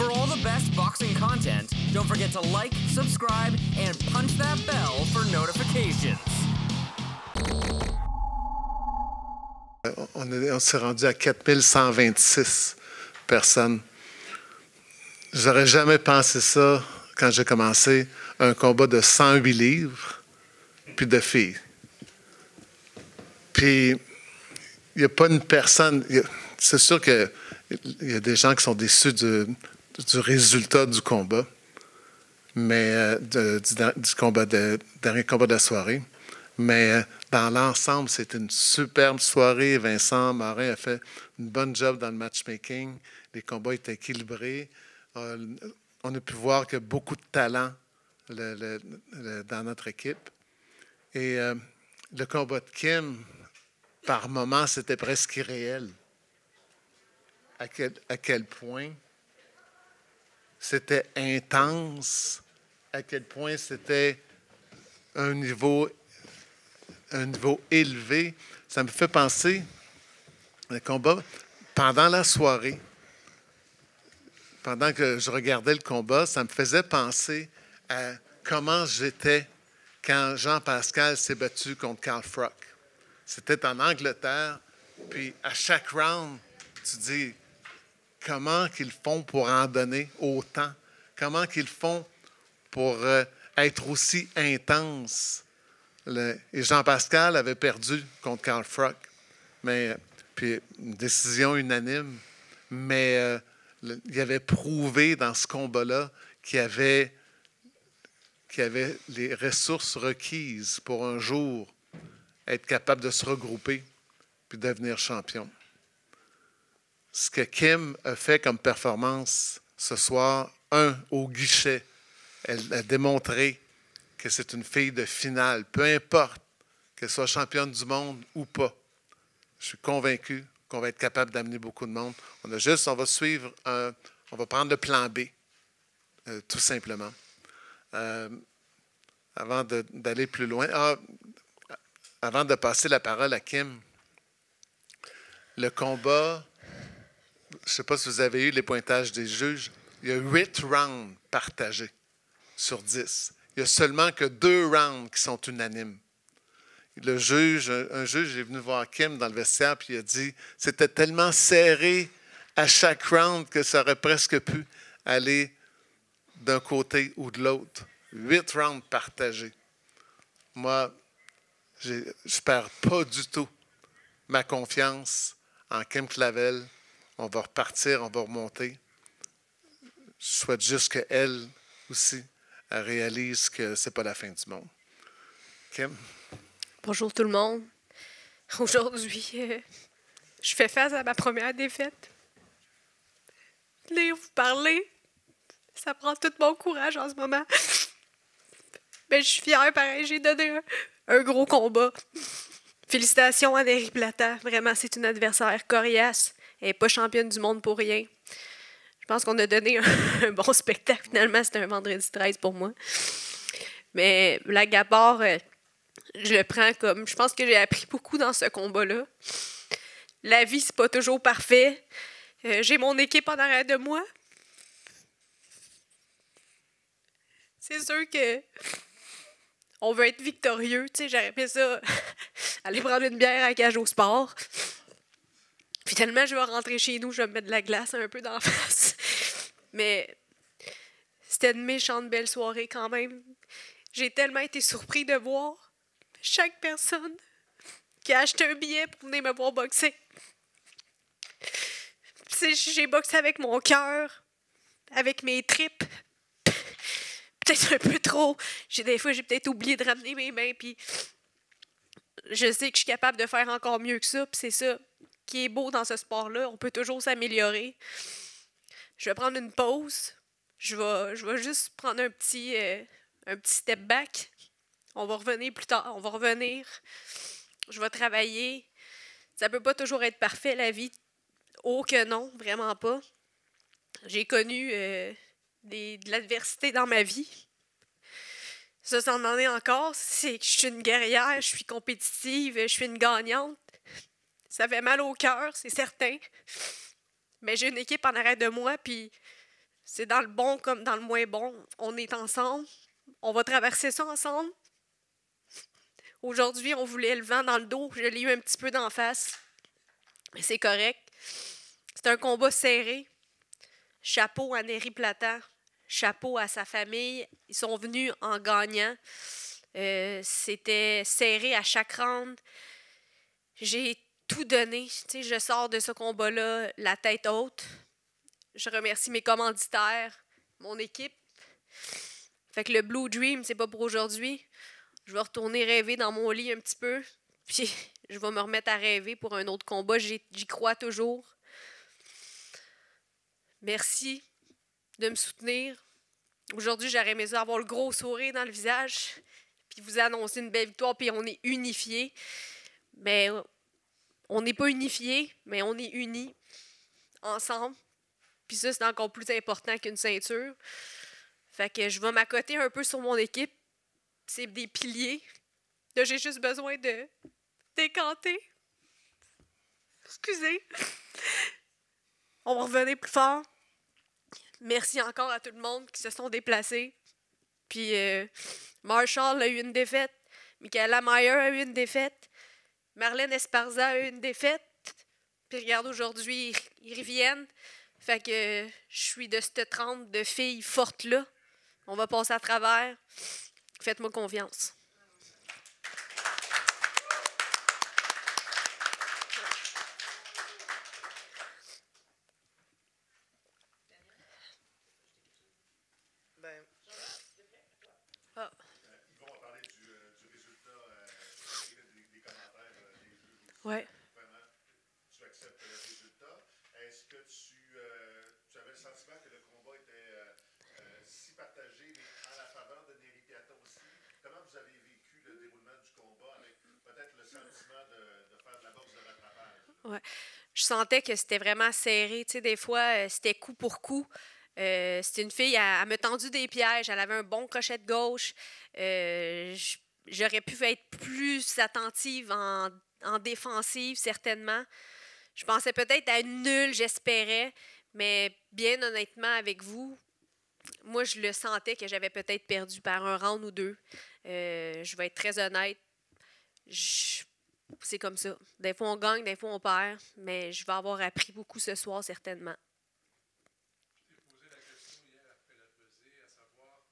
For all the best boxing content, don't forget to like, subscribe, and punch that bell for notifications. On s'est rendu à 4126 personnes. J'aurais jamais pensé ça quand j'ai commencé, un combat de 108 livres, puis de filles. Puis, il n'y a pas une personne... C'est sûr qu'il y a des gens qui sont déçus du résultat du combat, mais du dernier combat de la soirée. Mais dans l'ensemble, c'était une superbe soirée. Vincent Morin a fait une bonne job dans le matchmaking. Les combats étaient équilibrés. On a pu voir qu'il y a beaucoup de talent dans notre équipe. Et le combat de Kim, par moments, c'était presque irréel. À quel point c'était intense, à quel point c'était un niveau élevé. Ça me fait penser, le combat, pendant la soirée, pendant que je regardais le combat, ça me faisait penser à comment j'étais quand Jean-Pascal s'est battu contre Carl Froch. C'était en Angleterre, puis à chaque round, tu dis, comment qu'ils font pour en donner autant? Comment qu'ils font pour être aussi intenses? Et Jean-Pascal avait perdu contre Carl Froch, puis une décision unanime, mais il avait prouvé dans ce combat-là qu'il avait les ressources requises pour un jour être capable de se regrouper puis devenir champion. Ce que Kim a fait comme performance ce soir, au guichet, elle a démontré que c'est une fille de finale, peu importe qu'elle soit championne du monde ou pas. Je suis convaincu qu'on va être capable d'amener beaucoup de monde. On va suivre, on va prendre le plan B, tout simplement. Avant d'aller plus loin, avant de passer la parole à Kim, le combat, je ne sais pas si vous avez eu les pointages des juges, il y a 8 rounds partagés sur 10. Il n'y a seulement que 2 rounds qui sont unanimes. Un juge est venu voir Kim dans le vestiaire et il a dit « C'était tellement serré à chaque round que ça aurait presque pu aller d'un côté ou de l'autre. » 8 rounds partagés. Moi, je ne perds pas du tout ma confiance en Kim Clavel. On va repartir, on va remonter. Je souhaite juste qu'elle aussi elle réalise que ce n'est pas la fin du monde. Kim? Bonjour tout le monde. Aujourd'hui, je fais face à ma première défaite. Lire, vous parler, ça prend tout mon courage en ce moment. Mais je suis fière, pareil, j'ai donné un gros combat. Félicitations à Neri Plata. Vraiment, c'est une adversaire coriace. Elle n'est pas championne du monde pour rien. Je pense qu'on a donné un bon spectacle. Finalement, c'était un vendredi 13 pour moi. Mais blague à part, je le prends comme... Je pense que j'ai appris beaucoup dans ce combat-là. La vie, c'est pas toujours parfait. J'ai mon équipe en arrière de moi. C'est sûr que on veut être victorieux. Tu sais, j'aurais fait ça, aller prendre une bière à Cage au Sport. Puis tellement je vais rentrer chez nous, je vais me mettre de la glace un peu d'en face. Mais c'était une méchante belle soirée quand même. J'ai tellement été surpris de voir chaque personne qui a acheté un billet pour venir me voir boxer. J'ai boxé avec mon cœur, avec mes tripes. Peut-être un peu trop. Des fois, j'ai peut-être oublié de ramener mes mains, puis je sais que je suis capable de faire encore mieux que ça, puis c'est ça qui est beau dans ce sport-là. On peut toujours s'améliorer. Je vais prendre une pause. Je vais juste prendre un petit step back. On va revenir plus tard. On va revenir. Je vais travailler. Ça peut pas toujours être parfait, la vie. Oh que non, vraiment pas. J'ai connu de l'adversité dans ma vie. Ça en est encore. C'est que je suis une guerrière, je suis compétitive, je suis une gagnante. Ça fait mal au cœur, c'est certain. Mais j'ai une équipe en arrière de moi, puis C'est dans le bon comme dans le moins bon. On est ensemble. On va traverser ça ensemble. Aujourd'hui, on voulait le vent dans le dos. Je l'ai eu un petit peu d'en face. Mais c'est correct. C'est un combat serré. Chapeau à Neri Plata. Chapeau à sa famille. Ils sont venus en gagnant. C'était serré à chaque round. J'ai tout donné. Tu sais, je sors de ce combat-là la tête haute. Je remercie mes commanditaires, mon équipe. Fait que le Blue Dream, c'est pas pour aujourd'hui. Je vais retourner rêver dans mon lit un petit peu. Puis je vais me remettre à rêver pour un autre combat. J'y crois toujours. Merci de me soutenir. Aujourd'hui, j'aurais aimé ça avoir le gros sourire dans le visage. Puis vous annoncer une belle victoire, puis on est unifiés. Mais on n'est pas unifiés, mais on est unis ensemble. Puis ça, c'est encore plus important qu'une ceinture. Fait que je vais m'accoter un peu sur mon équipe. C'est des piliers. Là, j'ai juste besoin de décanter. Excusez. On va revenir plus fort. Merci encore à tout le monde qui se sont déplacés. Puis Marshall a eu une défaite. Michaela Mayer a eu une défaite. Marlène Esparza a eu une défaite. Puis regarde, aujourd'hui, ils reviennent. Fait que je suis de cette trempe de filles fortes-là. On va passer à travers. Faites-moi confiance. Ah. Yvon va parler du résultat des commentaires des juges aussi. Ouais. Vraiment, tu acceptes le résultat. Est-ce que tu avais le sentiment que le combat était si partagé, mais en la faveur de Neri Plata aussi? Comment vous avez vécu le déroulement du combat avec peut-être le sentiment de faire de la boxe de rattrapage? Ouais. Je sentais que c'était vraiment serré. Tu sais, des fois, c'était coup pour coup. C'était une fille, elle me tendu des pièges. Elle avait un bon crochet de gauche. J'aurais pu être plus attentive en défensive, certainement. Je pensais peut-être à une nulle, j'espérais. Mais bien honnêtement, avec vous, moi, je le sentais que j'avais peut-être perdu par un round ou deux. Je vais être très honnête. C'est comme ça. Des fois, on gagne, des fois, on perd. Mais je vais avoir appris beaucoup ce soir, certainement. Je t'ai posé la question hier après la pesée, à savoir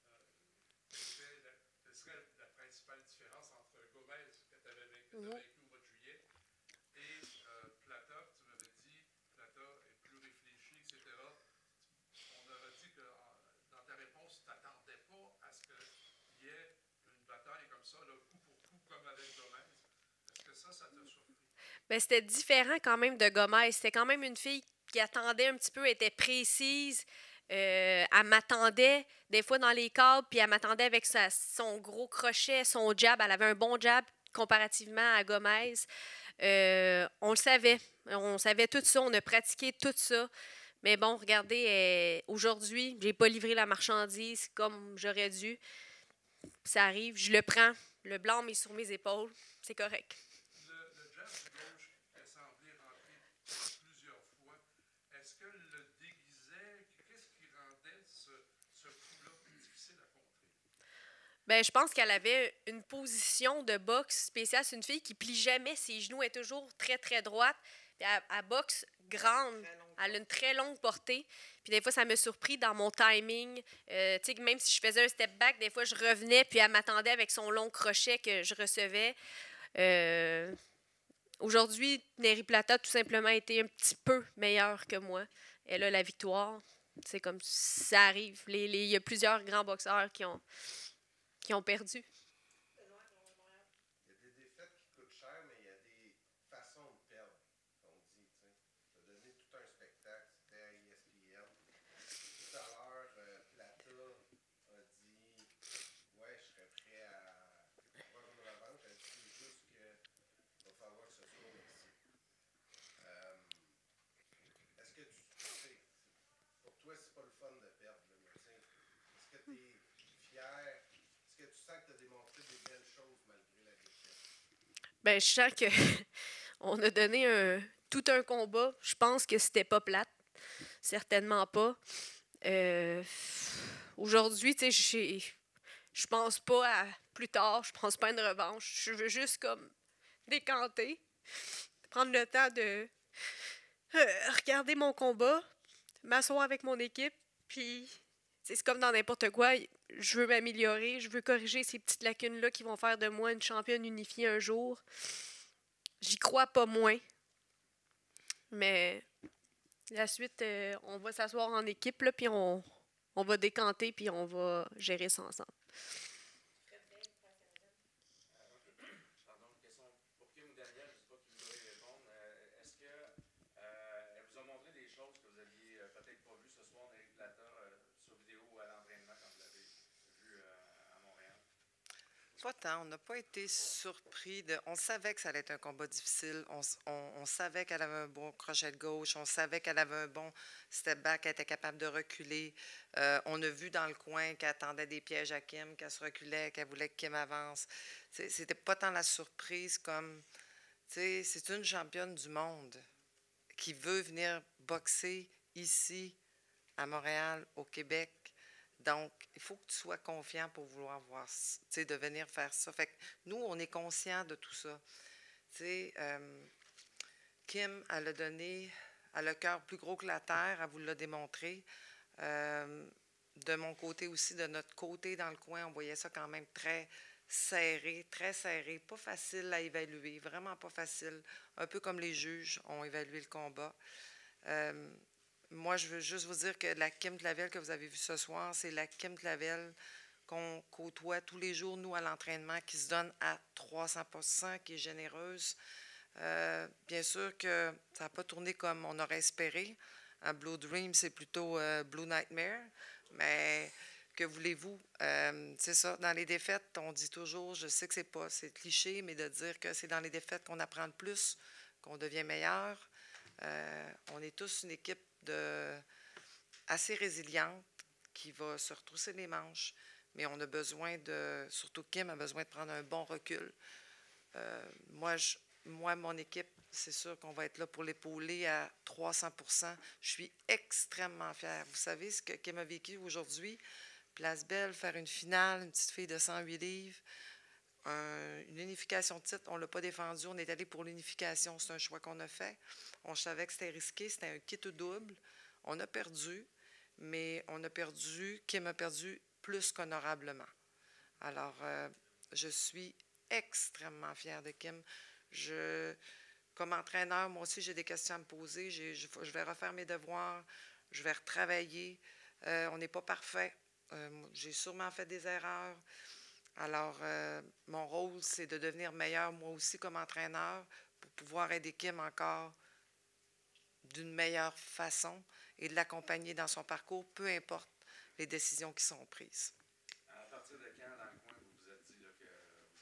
quelle serait la principale différence entre Gomez, que tu avais vaincu au mois de juillet, et Plata, tu m'avais dit, Plata est plus réfléchi, etc. On aurait dit que dans ta réponse, tu t'attendais pas à ce qu'il y ait une bataille comme ça, là, coup pour coup, comme avec Gomez. Est-ce que ça t'a surpris? Ben, c'était différent quand même de Gomez. C'était quand même une fille qui attendait un petit peu, était précise. Elle m'attendait des fois dans les câbles, puis elle m'attendait avec son gros crochet, son jab. Elle avait un bon jab comparativement à Gomez. On le savait. On savait tout ça. On a pratiqué tout ça. Mais bon, regardez, aujourd'hui, j'ai pas livré la marchandise comme j'aurais dû. Ça arrive, je le prends. Le blâme est sur mes épaules. C'est correct. Le jab de gauche qui a semblé rentrer plusieurs fois, est-ce que le déguisait? Qu'est-ce qui rendait ce coup-là difficile à contrer? Ben, je pense qu'elle avait une position de boxe spéciale. C'est une fille qui plie jamais ses genoux. Elle est toujours très, très droite. Puis elle boxe grande. Elle a une très longue portée. Puis des fois, ça m'a surpris dans mon timing. Tu sais, même si je faisais un step back, des fois, je revenais, puis elle m'attendait avec son long crochet que je recevais. Aujourd'hui, Neri Plata, tout simplement, a été un petit peu meilleure que moi. Elle a la victoire. C'est comme ça arrive. Il y a plusieurs grands boxeurs qui ont perdu. Il y a des défaites qui coûtent cher, mais il y a des façons de perdre, on dit. Tu as donné tout un spectacle, c'était à ESPN. Tout à l'heure, Plata a dit ouais, je serais prêt à avoir une revanche. Elle dit c'est juste qu'il va falloir que ce soit merci. Est-ce que tu sais, pour toi, c'est pas le fun de perdre, là, mais est-ce que tu es fier? Est-ce que tu sens que tu as démontré des belles choses malgré la défaite? Ben, je sens qu'on a donné tout un combat. Je pense que c'était pas plate. Certainement pas. Euh, Aujourd'hui, tu sais, je pense pas à plus tard, je pense pas à une revanche. Je veux juste comme décanter, prendre le temps de regarder mon combat, m'asseoir avec mon équipe, puis c'est comme dans n'importe quoi, je veux m'améliorer, je veux corriger ces petites lacunes-là qui vont faire de moi une championne unifiée un jour. J'y crois pas moins, mais la suite, on va s'asseoir en équipe, là, puis on va décanter, puis on va gérer ça ensemble. Pardon, une question pour Kim ou Daniel, je ne sais pas qui voudrait y répondre. Est-ce que elle vous a montré des choses que vous aviez peut-être pas vues ce soir d'Éric Plata sur vidéo ou à l'entraînement quand vous l'avez vu à Montréal? Pas tant. On n'a pas été surpris. On savait que ça allait être un combat difficile. On savait qu'elle avait un bon crochet de gauche. On savait qu'elle avait un bon step back, qu'elle était capable de reculer. On a vu dans le coin qu'elle attendait des pièges à Kim, qu'elle se reculait, qu'elle voulait que Kim avance. C'était pas tant la surprise comme... C'est une championne du monde qui veut venir boxer ici, à Montréal, au Québec. Donc, il faut que tu sois confiant pour vouloir voir, de venir faire ça. Fait que nous, on est conscients de tout ça. Kim, elle a donné, elle a le cœur plus gros que la terre, elle vous l'a démontré. De mon côté aussi, de notre côté dans le coin, on voyait ça quand même très serré, pas facile à évaluer, vraiment pas facile. Un peu comme les juges ont évalué le combat. Moi, je veux juste vous dire que la Kim Clavel que vous avez vue ce soir, c'est la Kim Clavel qu'on côtoie tous les jours, nous, à l'entraînement, qui se donne à 300%, qui est généreuse. Bien sûr que ça n'a pas tourné comme on aurait espéré. Un Blue Dream, c'est plutôt Blue Nightmare. Mais que voulez-vous? C'est ça. Dans les défaites, on dit toujours, je sais que c'est cliché, mais de dire que c'est dans les défaites qu'on apprend le plus, qu'on devient meilleur. On est tous une équipe assez résiliente qui va se retrousser les manches, mais on a besoin surtout Kim a besoin de prendre un bon recul. Moi, mon équipe, c'est sûr qu'on va être là pour l'épauler à 300%. Je suis extrêmement fière. Vous savez ce que Kim a vécu aujourd'hui? Place Belle, faire une finale, une petite fille de 108 livres, une unification de titre, on ne l'a pas défendu, on est allé pour l'unification, c'est un choix qu'on a fait. On savait que c'était risqué, c'était un kit ou double. On a perdu, mais Kim a perdu plus qu'honorablement. Alors, je suis extrêmement fière de Kim. Comme entraîneur, moi aussi, j'ai des questions à me poser. Je vais refaire mes devoirs, je vais retravailler. On n'est pas parfait. J'ai sûrement fait des erreurs. Alors, mon rôle, c'est de devenir meilleur, moi aussi, comme entraîneur, pour pouvoir aider Kim encore d'une meilleure façon et de l'accompagner dans son parcours, peu importe les décisions qui sont prises. À partir de quand, dans le coin, vous vous êtes dit là, que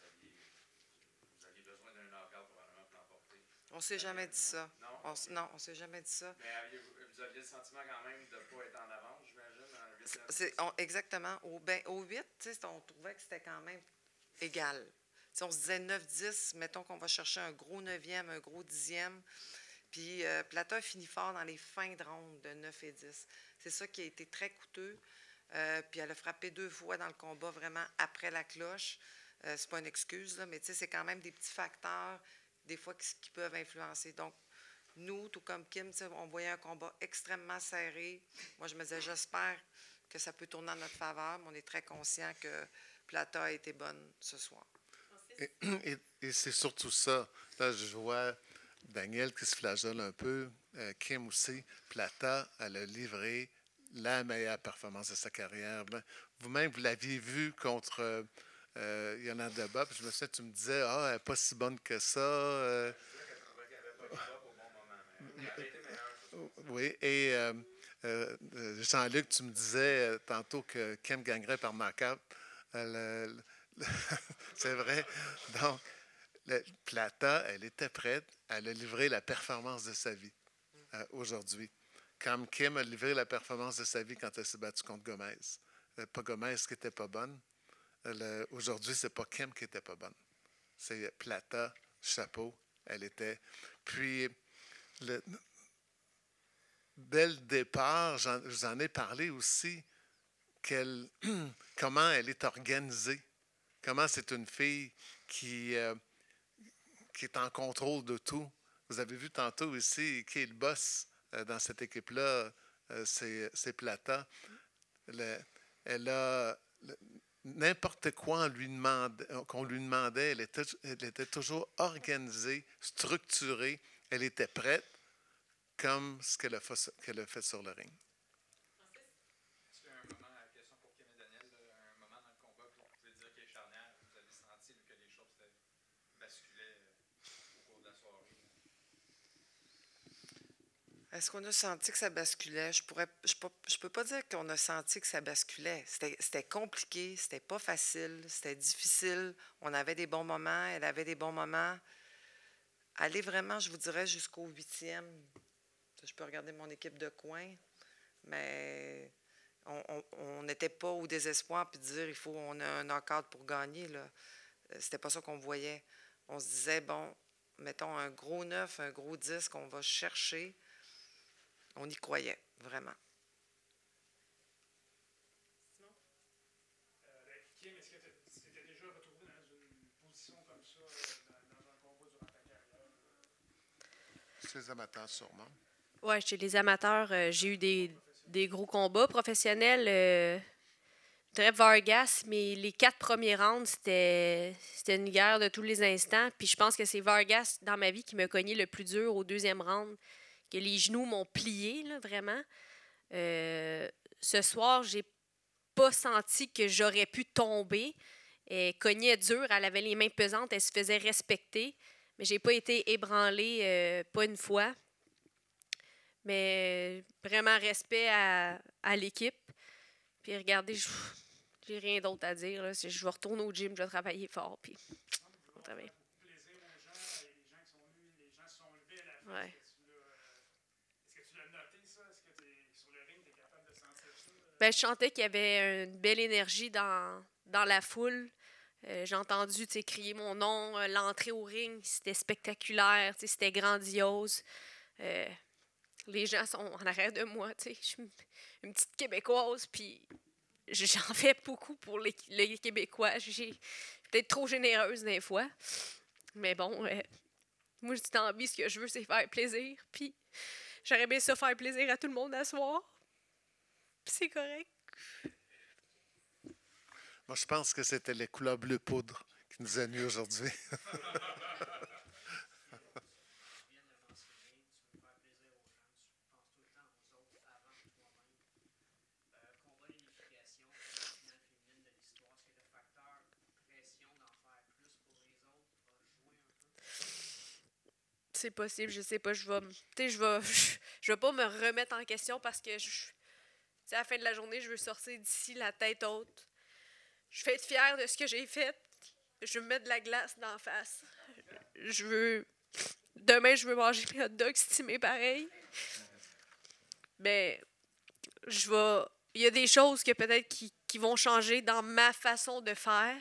vous aviez besoin d'un knockout probablement pour l'emporter? On ne s'est jamais dit ça. Non? Non, on ne s'est jamais dit ça. Mais vous aviez le sentiment quand même de ne pas être en avance, j'imagine? Exactement. Au 8, on trouvait que c'était quand même égal. T'sais, on se disait 9-10, mettons qu'on va chercher un gros 9e, un gros 10e. Puis Plata a fini fort dans les fins de ronde de 9 et 10. C'est ça qui a été très coûteux. Puis elle a frappé 2 fois dans le combat, vraiment après la cloche. C'est pas une excuse, là, mais c'est quand même des petits facteurs, des fois, qui peuvent influencer. Donc, nous, tout comme Kim, on voyait un combat extrêmement serré. Moi, je me disais, j'espère que ça peut tourner en notre faveur, mais on est très conscient que Plata a été bonne ce soir. Et c'est surtout ça. Là, je vois Daniel qui se flageole un peu, Kim aussi. Plata, elle a livré la meilleure performance de sa carrière. Vous-même, vous l'aviez vu contre Yolanda Debob. Je me souviens, tu me disais, elle n'est pas si bonne que ça. Oui, et Jean-Luc, tu me disais tantôt que Kim gagnerait par knockout. C'est vrai. Donc, Plata, elle était prête. Elle a livré la performance de sa vie aujourd'hui. Comme Kim a livré la performance de sa vie quand elle s'est battue contre Gomez. Pas Gomez qui n'était pas bonne. Aujourd'hui, c'est pas Kim qui n'était pas bonne. C'est Plata, chapeau, elle était. Puis, dès le départ, je vous en ai parlé aussi, comment elle est organisée, comment c'est une fille qui est en contrôle de tout. Vous avez vu tantôt ici qui est le boss dans cette équipe-là, c'est Plata. Elle a n'importe quoi qu'on lui demandait, elle était toujours organisée, structurée, elle était prête, comme ce qu'elle a fait sur le ring. Est-ce qu'il y a un moment, question pour Kim et Daniel, un moment dans le combat que vous pouvez dire qu'il est charnière, vous avez senti que les choses basculaient au cours de la soirée? Est-ce qu'on a senti que ça basculait? Je peux pas dire qu'on a senti que ça basculait. C'était compliqué, c'était pas facile, c'était difficile. On avait des bons moments, elle avait des bons moments. Aller vraiment, je vous dirais, jusqu'au 8e. Je peux regarder mon équipe de coin, mais on n'était pas au désespoir puis dire on a un knock-out pour gagner. Là. C'était pas ça qu'on voyait. On se disait, bon, mettons un gros 9, un gros 10 qu'on va chercher. On y croyait, vraiment. Simon? Kim, est-ce que tu t'étais déjà retrouvé dans une position comme ça dans un combat durant ta carrière? Chez les amateurs, sûrement. Ouais, chez les amateurs, j'ai eu des gros combats professionnels. Je dirais Vargas, mais les 4 premiers rounds, c'était une guerre de tous les instants. Puis je pense que c'est Vargas, dans ma vie, qui m'a cogné le plus dur au 2e round, que les genoux m'ont plié, là, vraiment. Ce soir, j'ai pas senti que j'aurais pu tomber. Elle cognait dur, elle avait les mains pesantes, elle se faisait respecter. Mais j'ai pas été ébranlée, pas une fois. Mais vraiment respect à l'équipe. Puis regardez, j'ai rien d'autre à dire. Là. Je vais retourner au gym, je vais travailler fort. Puis on travaille. Plaisir aux gens, les gens qui sont venus, les gens se sont levés à la fin. Ouais. Est-ce que tu l'as noté, ça? Est-ce que sur le ring, tu es capable de sentir ça? Ben, je sentais qu'il y avait une belle énergie dans la foule. J'ai entendu crier mon nom. L'entrée au ring, c'était spectaculaire. C'était grandiose. Les gens sont en arrière de moi. Je suis une petite Québécoise, puis j'en fais beaucoup pour les Québécois. J'ai peut-être trop généreuse des fois. Mais bon, moi, je dis dans la vie, ce que je veux, c'est faire plaisir. Puis j'aurais bien ça faire plaisir à tout le monde à soir. Puis c'est correct. Moi, je pense que c'était les couleurs bleu poudre qui nous a nus aujourd'hui. C'est possible, je sais pas, je vais pas me remettre en question parce que à la fin de la journée, je veux sortir d'ici la tête haute. Je vais être fière de ce que j'ai fait. Je veux me mettre de la glace d'en face. Demain, je veux manger mes hot dogs stimés pareil. Mais il y a des choses que peut-être qui vont changer dans ma façon de faire.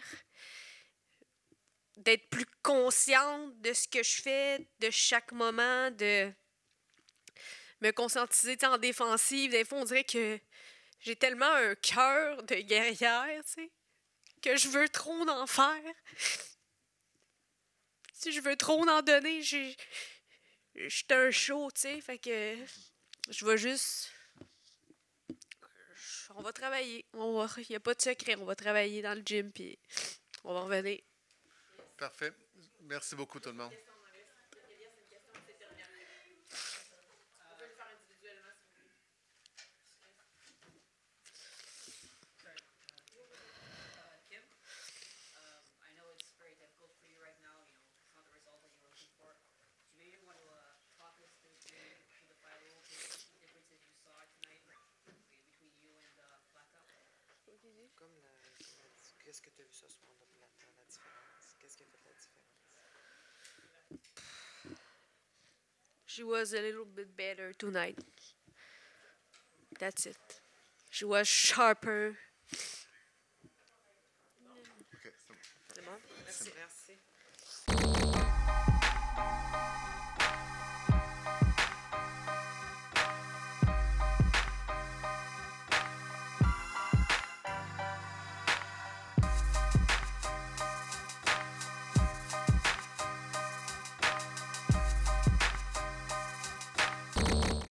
D'être plus consciente de ce que je fais, de chaque moment, de me conscientiser en défensive. Des fois, on dirait que j'ai tellement un cœur de guerrière, que je veux trop en faire. Si je veux trop en donner, je suis un show, fait que je vais juste... On va travailler. Il n'y a pas de secret. On va travailler dans le gym, puis on va revenir. Parfait. Merci beaucoup, tout le monde. Qu'est-ce que tu as vu ce soir de Plata, la différence? Qu'est-ce qui a fait la différence? She was a little bit better tonight. That's it. She was sharper. OK, c'est bon. C'est bon? Merci.